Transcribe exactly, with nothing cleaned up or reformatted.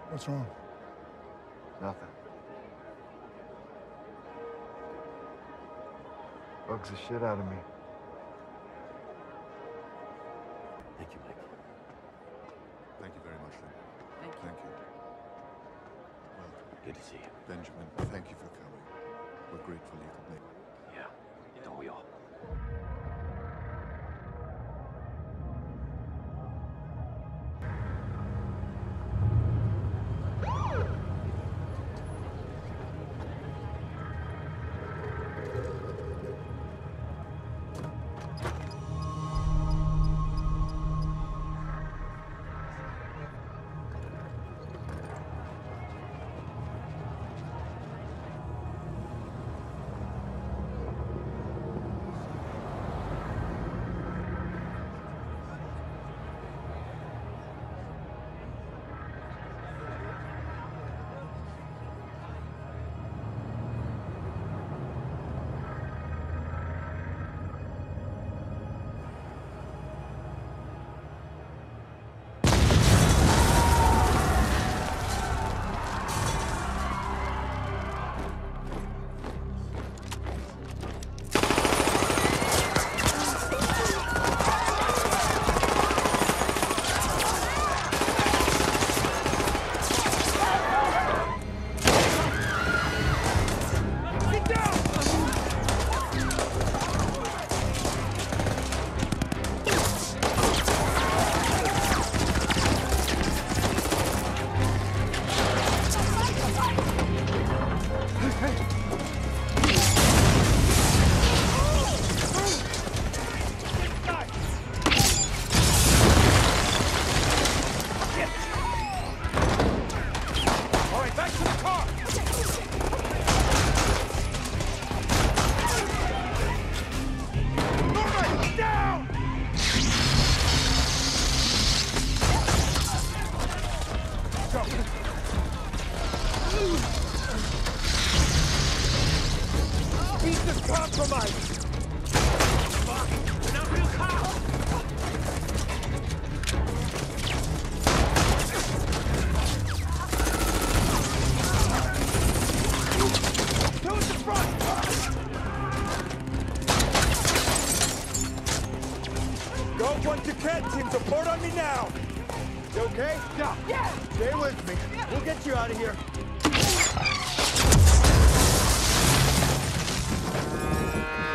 What's wrong? Nothing. Bugs the shit out of me. Thank you, Mike. Thank you very much, Lynn. Thank you. Thank you. Well, Good to see you. Benjamin, thank you for coming. We're grateful you could make it. Yeah, don't we all? Team support on me now! You okay? Yeah. Yeah. Stay with me. We'll get you out of here.